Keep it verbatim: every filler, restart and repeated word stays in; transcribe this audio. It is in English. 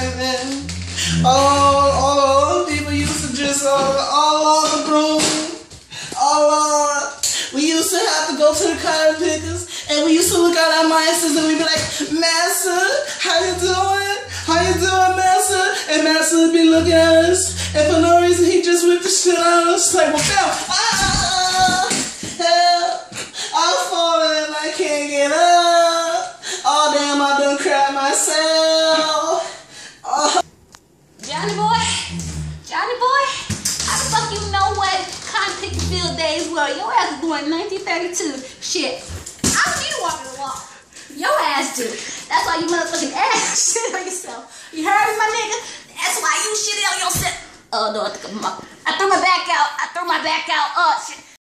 time, man. All, all the old people used to just all, all on the broom. All on. We used to have to go to the cotton pickers, and we used to look at our masters, and we'd be like, Master, how you doing? How you doing, Master? And Master would be looking at us, and for no reason, he just whipped the shit out of us, like, well, damn, ah, help, I'm falling and I can't get up. Oh, damn, I done cried myself. Oh. Johnny boy, Johnny boy, how the fuck you know what cotton picking field days were? Your ass was born in nineteen thirty-two. Shit, I don't need to walk in the wall. Your ass do. That's why you motherfucking ass shit on yourself. You heard me, my nigga? That's why you shit on yourself. Oh no, I threw my, I threw my back out. I threw my back out. Oh shit.